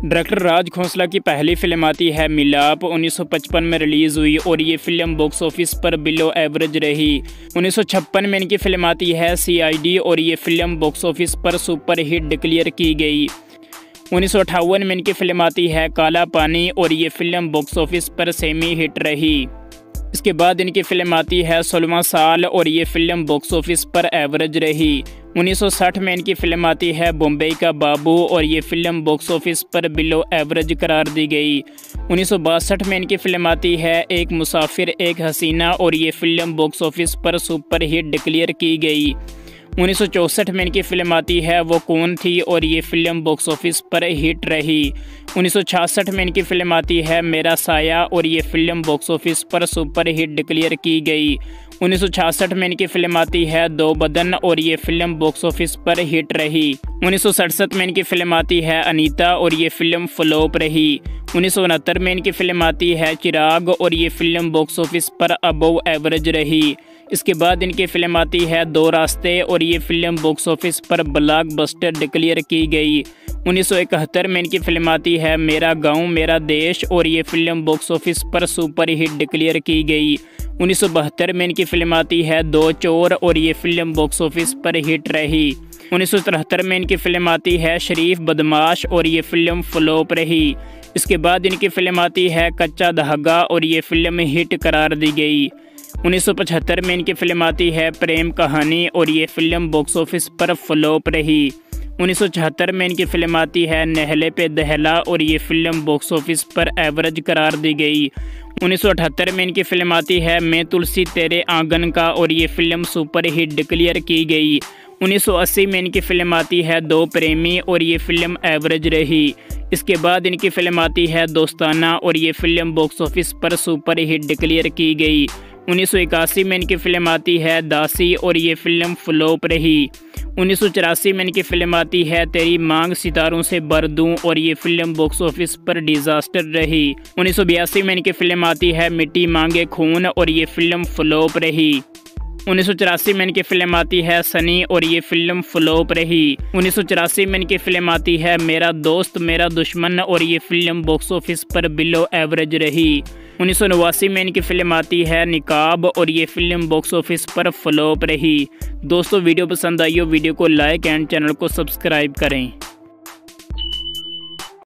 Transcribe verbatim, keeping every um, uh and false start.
Director Raj Khosla की पहली film आती है मिलाप। उन्नीस सौ पचपन में रिलीज़ हुई और ये फिल्म बॉक्स ऑफिस पर बिलो एवरेज रही। उन्नीस सौ छप्पन में इनकी फिल्म आती है सी आई डी और ये फिल्म बॉक्स ऑफिस पर सुपर हिट डिक्लेयर की गई। उन्नीस सौ अट्ठावन में इनकी फिल्म आती है काला पानी और ये फिल्म बॉक्स ऑफिस पर सेमी हिट रही। इसके बाद इनकी फिल्म आती है सोलहवां साल और ये फिल्म बॉक्स ऑफिस पर एवरेज रही। उन्नीस सौ साठ में इनकी फिल्म आती है बॉम्बे का बाबू और ये फिल्म बॉक्स ऑफिस पर बिलो एवरेज करार दी गई। उन्नीस सौ बासठ में इनकी फिल्म आती है एक मुसाफिर एक हसीना और ये फिल्म बॉक्स ऑफिस पर सुपर हिट डिक्लेयर की गई। उन्नीस सौ चौंसठ में इनकी फिल्म आती है वो कौन थी और ये फिल्म बॉक्स ऑफिस पर हिट रही। उन्नीस सौ छियासठ में इनकी फिल्म आती है मेरा साया और ये फिल्म बॉक्स ऑफिस पर सुपर हिट डिक्लेयर की गई। उन्नीस सौ छियासठ में इनकी फिल्म आती है दो बदन और ये फिल्म बॉक्स ऑफिस पर हिट रही। उन्नीस सौ सड़सठ में इनकी फिल्म आती है अनीता और ये फिल्म फ्लॉप रही। उन्नीस सौ उनहत्तर में इनकी फिल्म आती है चिराग और ये फिल्म बॉक्स ऑफिस पर अबव एवरेज रही। इसके बाद इनकी फिल्म आती है दो रास्ते और ये फिल्म बॉक्स ऑफिस पर ब्लॉकबस्टर डिक्लेयर की गई। उन्नीस सौ इकहत्तर में इनकी फिल्म आती है मेरा गांव मेरा देश और ये फिल्म बॉक्स ऑफिस पर सुपर हिट डिक्लेयर की गई। उन्नीस सौ बहत्तर में इनकी फिल्म आती है दो चोर और ये फिल्म बॉक्स ऑफिस पर हिट रही। उन्नीस सौ तिहत्तर में इनकी फिल्म आती है शरीफ बदमाश और ये फिल्म फ्लॉप रही। इसके बाद इनकी फिल्म आती है कच्चा धागा और ये फिल्म हिट करार दी गई। उन्नीस सौ पचहत्तर में इनकी फिल्म आती है प्रेम कहानी और ये फिल्म बॉक्स ऑफिस पर फ्लॉप रही। उन्नीस सौ छिहत्तर में इनकी फिल्म आती है नहले पे दहला और ये फिल्म बॉक्स ऑफिस पर एवरेज करार दी गई। उन्नीस सौ अठहत्तर में इनकी फिल्म आती है मैं तुलसी तेरे आंगन का और ये फिल्म सुपर हिट डिक्लेयर की गई। उन्नीस सौ अस्सी में इनकी फिल्म आती है दो प्रेमी और ये फिल्म एवरेज रही। इसके बाद इनकी फिल्म आती है दोस्ताना और ये फिल्म बॉक्स ऑफिस पर सुपर हिट डिक्लेयर की गई। उन्नीस सौ इक्यासी में इनकी फिल्म आती है दासी और ये फिल्म फ्लॉप रही। उन्नीस सौ चौरासी में इनकी फिल्म आती है तेरी मांग सितारों से भर दूं और ये फिल्म बॉक्स ऑफिस पर डिजास्टर रही। उन्नीस सौ बयासी में इनकी फिल्म आती है मिट्टी मांगे खून और ये फिल्म फ्लॉप रही। उन्नीस सौ चौरासी में इनकी फिल्म आती है सनी और ये फिल्म फ्लॉप रही। उन्नीस सौ चौरासी में इनकी फिल्म आती है मेरा दोस्त मेरा दुश्मन और ये फिल्म बॉक्स ऑफिस पर बिलो एवरेज रही। उन्नीस सौ नवासी में इनकी फिल्म आती है निकाब और ये फिल्म बॉक्स ऑफिस पर फ्लॉप रही। दोस्तों वीडियो पसंद आई हो वीडियो को लाइक एंड चैनल को सब्सक्राइब करें।